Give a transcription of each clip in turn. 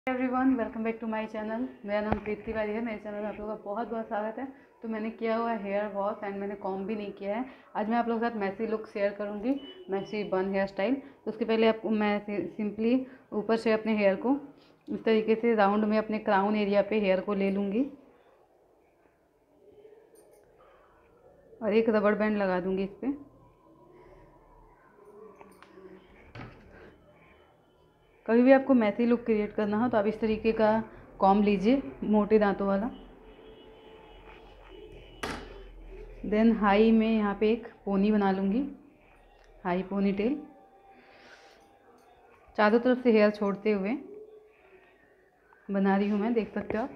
Everyone, welcome back to my channel. मेरा नाम प्रीति तिवारी है। मेरे चैनल में आप लोगों का बहुत बहुत स्वागत है। तो मैंने किया हुआ हेयर वॉश एंड मैंने कॉम्ब भी नहीं किया है। आज मैं आप लोगों के साथ मैसी लुक शेयर करूंगी, मैसी बन हेयर स्टाइल। तो उसके पहले आपको मैं सिंपली ऊपर से अपने हेयर को इस तरीके से राउंड में अपने क्राउन एरिया पे हेयर को ले लूँगी और एक रबड़ बैंड लगा दूँगी इस पर। कभी भी आपको मैसी लुक क्रिएट करना हो तो आप इस तरीके का कॉम्ब लीजिए, मोटे दांतों वाला। देन हाई में यहाँ पे एक पोनी बना लूँगी, हाई पोनी टेल, चारों तरफ से हेयर छोड़ते हुए बना रही हूँ मैं, देख सकते हो आप।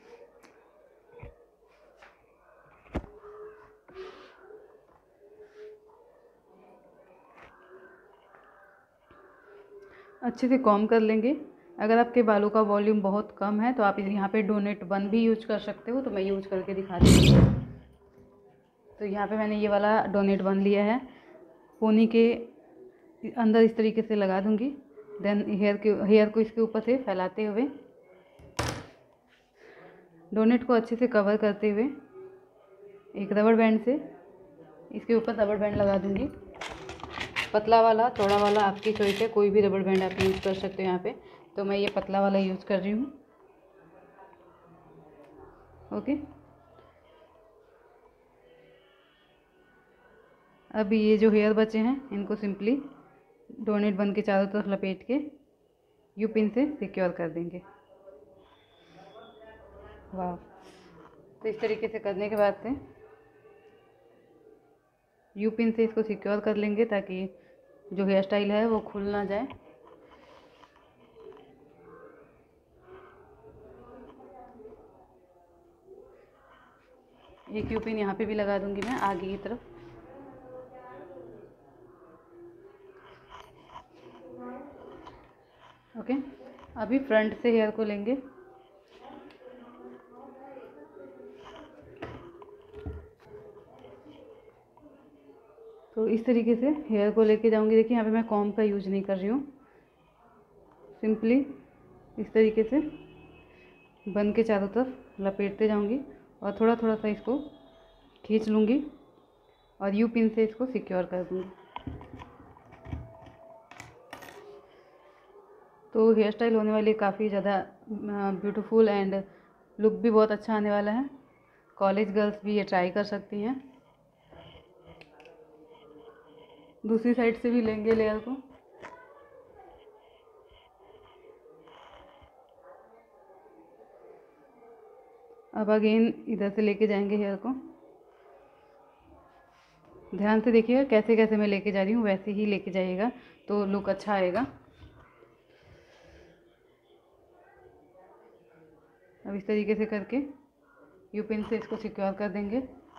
अच्छे से कॉम्ब कर लेंगे। अगर आपके बालों का वॉल्यूम बहुत कम है तो आप यहाँ पे डोनेट बन भी यूज कर सकते हो। तो मैं यूज करके दिखाती हूँ। तो यहाँ पे मैंने ये वाला डोनेट बन लिया है, पोनी के अंदर इस तरीके से लगा दूँगी। देन हेयर को इसके ऊपर से फैलाते हुए डोनेट को अच्छे से कवर करते हुए एक रबड़ बैंड से इसके ऊपर रबड़ बैंड लगा दूँगी। पतला वाला, चौड़ा वाला आपकी चॉइस है, कोई भी रबड़ बैंड आप यूज़ कर सकते हो यहाँ पे। तो मैं ये पतला वाला यूज़ कर रही हूँ। ओके, अब ये जो हेयर बचे हैं इनको सिंपली डोनेट बन के चारों तरफ लपेट के यू पिन से सिक्योर कर देंगे। वाह। तो इस तरीके से करने के बाद से यू पिन से इसको सिक्योर कर लेंगे ताकि जो हेयर स्टाइल है वो खुल ना जाए। एक यू पिन यहाँ पे भी लगा दूंगी मैं आगे की तरफ। ओके, अभी फ्रंट से हेयर को लेंगे। तो इस तरीके से हेयर को लेके जाऊंगी। देखिए यहाँ पे मैं कॉम्ब का यूज नहीं कर रही हूँ, सिंपली इस तरीके से बन के चारों तरफ लपेटते जाऊंगी और थोड़ा थोड़ा सा इसको खींच लूँगी और यू पिन से इसको सिक्योर कर दूँगी। तो हेयर स्टाइल होने वाली काफ़ी ज़्यादा ब्यूटीफुल एंड लुक भी बहुत अच्छा आने वाला है। कॉलेज गर्ल्स भी ये ट्राई कर सकती हैं। दूसरी साइड से भी लेंगे लेयर को। अब अगेन इधर से लेके जाएंगे हेयर को। ध्यान से देखिएगा कैसे कैसे मैं लेके जा रही हूँ, वैसे ही लेके जाइएगा तो लुक अच्छा आएगा। अब इस तरीके से करके यू पिन से इसको सिक्योर कर देंगे।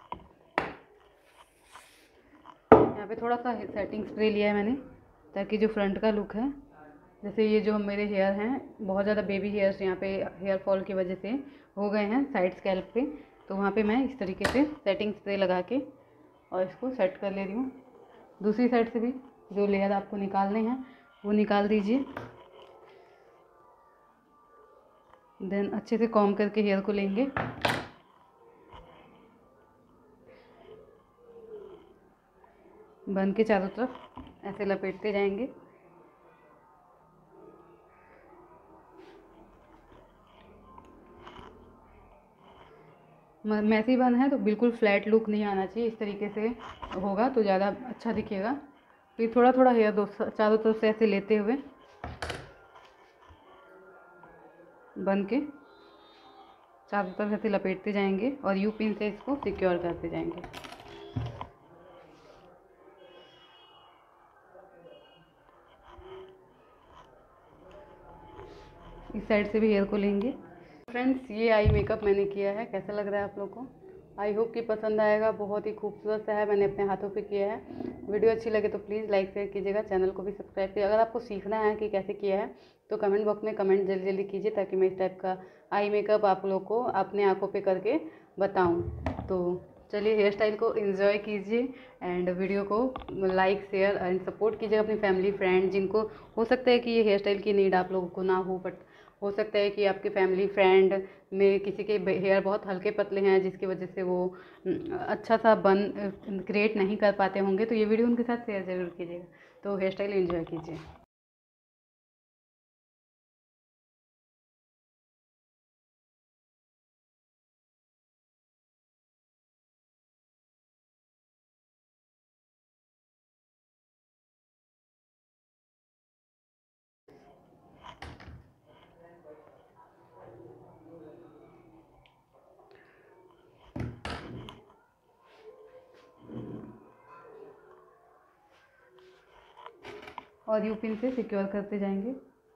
यहाँ पे थोड़ा सा सेटिंग स्प्रे लिया है मैंने ताकि जो फ्रंट का लुक है, जैसे ये जो मेरे हेयर हैं बहुत ज़्यादा बेबी हेयर्स यहाँ पे हेयर फॉल की वजह से हो गए हैं साइड स्कैल्प पे, तो वहाँ पे मैं इस तरीके से सेटिंग स्प्रे लगा के और इसको सेट कर ले रही हूँ। दूसरी साइड से भी जो लेयर आपको निकालने हैं वो निकाल दीजिए। देन अच्छे से कॉम्ब करके हेयर को लेंगे। बन के चारों तरफ ऐसे लपेटते जाएंगे। मैसी बन है तो बिल्कुल फ्लैट लुक नहीं आना चाहिए, इस तरीके से होगा तो ज़्यादा अच्छा दिखेगा। फिर थोड़ा थोड़ा हेयर चारों तरफ से ऐसे लेते हुए बन के चारों तरफ ऐसे लपेटते जाएंगे और यू पिन से इसको सिक्योर करते जाएंगे। इस साइड से भी हेयर को लेंगे। फ्रेंड्स, ये आई मेकअप मैंने किया है, कैसा लग रहा है आप लोग को? आई होप कि पसंद आएगा। बहुत ही खूबसूरत सा है, मैंने अपने हाथों पे किया है। वीडियो अच्छी लगे तो प्लीज़ लाइक शेयर कीजिएगा, चैनल को भी सब्सक्राइब कीजिए। अगर आपको सीखना है कि कैसे किया है तो कमेंट बॉक्स में कमेंट जल्दी जल्दी कीजिए ताकि मैं इस टाइप का आई मेकअप आप लोग को अपने आँखों पर करके बताऊँ। तो चलिए हेयर स्टाइल को एंजॉय कीजिए एंड वीडियो को लाइक शेयर एंड सपोर्ट कीजिएगा अपनी फैमिली फ्रेंड जिनको हो सकता है कि ये हेयर स्टाइल की नीड आप लोगों को ना हो, बट हो सकता है कि आपके फैमिली फ्रेंड में किसी के हेयर बहुत हल्के पतले हैं, जिसकी वजह से वो अच्छा सा बन क्रिएट नहीं कर पाते होंगे, तो ये वीडियो उनके साथ शेयर ज़रूर कीजिएगा। तो हेयर स्टाइल एंजॉय कीजिए। और यू पिन से सिक्योर करते जाएंगे।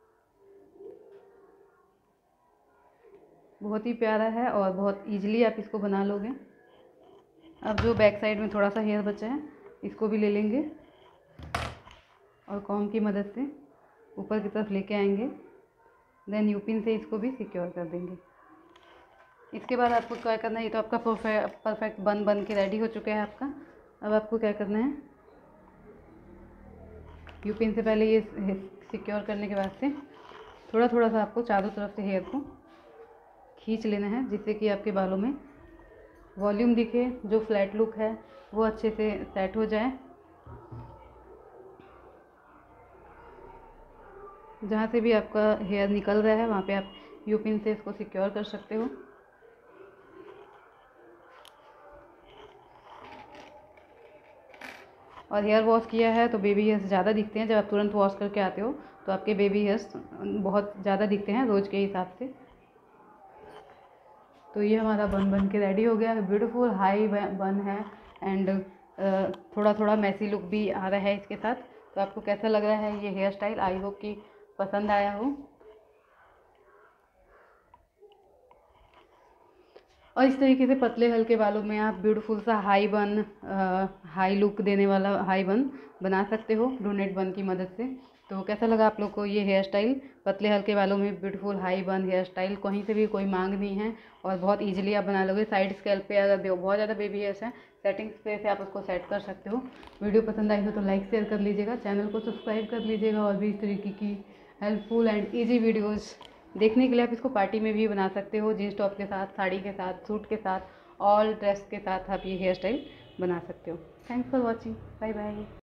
बहुत ही प्यारा है और बहुत इजीली आप इसको बना लोगे। अब जो बैक साइड में थोड़ा सा हेयर बचा है, इसको भी ले लेंगे और कॉम्ब की मदद से ऊपर की तरफ लेके आएंगे। देन यू पिन से इसको भी सिक्योर कर देंगे। इसके बाद आपको क्या करना है, ये तो आपका परफेक्ट बन के रेडी हो चुका है आपका। अब आपको क्या करना है, यू पिन से पहले ये सिक्योर करने के बाद से थोड़ा थोड़ा सा आपको चारों तरफ से हेयर को खींच लेना है, जिससे कि आपके बालों में वॉल्यूम दिखे, जो फ्लैट लुक है वो अच्छे से सेट हो जाए। जहाँ से भी आपका हेयर निकल रहा है वहाँ पे आप यू पिन से इसको सिक्योर कर सकते हो। और हेयर वॉश किया है तो बेबी हेयर्स ज़्यादा दिखते हैं। जब आप तुरंत वॉश करके आते हो तो आपके बेबी हेयर्स बहुत ज़्यादा दिखते हैं रोज़ के हिसाब से। तो ये हमारा बन के रेडी हो गया है। ब्यूटीफुल हाई बन है एंड थोड़ा थोड़ा मैसी लुक भी आ रहा है इसके साथ। तो आपको कैसा लग रहा है ये हेयर स्टाइल? आई होप कि पसंद आया हो। और इस तरीके से पतले हल्के बालों में आप ब्यूटीफुल सा हाई लुक देने वाला हाई बन बना सकते हो ब्रूनेट बन की मदद से। तो कैसा लगा आप लोग को ये हेयर स्टाइल? पतले हल्के बालों में beautiful high bun hair style, कहीं से भी कोई मांग नहीं है और बहुत इजीली आप बना लोगे। साइड स्कैल्प पे अगर बहुत ज़्यादा बेबी हेयर्स हैं, सेटिंग्स पे से आप उसको सेट कर सकते हो। वीडियो पसंद आई हो तो लाइक शेयर कर लीजिएगा, चैनल को सब्सक्राइब कर लीजिएगा। और भी इस तरीके की हेल्पफुल एंड ईजी वीडियोज़ देखने के लिए आप इसको पार्टी में भी बना सकते हो, जीन्स टॉप के साथ, साड़ी के साथ, सूट के साथ, ऑल ड्रेस के साथ आप ये हेयर स्टाइल बना सकते हो। Thanks for watching, bye bye.